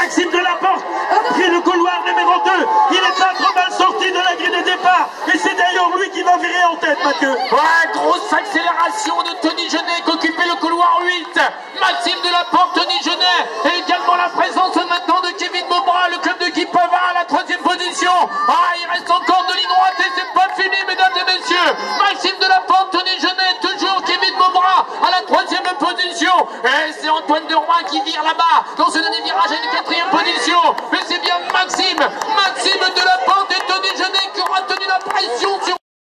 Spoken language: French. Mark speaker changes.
Speaker 1: Maxime Delaporte a pris le couloir numéro 2. Il est pas trop mal sorti de la grille de départ. Et c'est d'ailleurs lui qui va virer en tête, Mathieu.
Speaker 2: Ouais, grosse accélération de Tony Genet qui occupait le couloir 8. Maxime Delaporte, Tony Genet. Et également la présence maintenant de Kevin Maubras, le club de Guy Pavard à la 3e position. Ah, il reste encore de ligne droite et c'est pas fini, mesdames et messieurs. Maxime Delaporte, Tony Genet, toujours Kevin Maubras à la 3e position. Et c'est Antoine Deroy qui vire là-bas dans ce dernier virage à une 4e position. Mais c'est bien Maxime Delaporte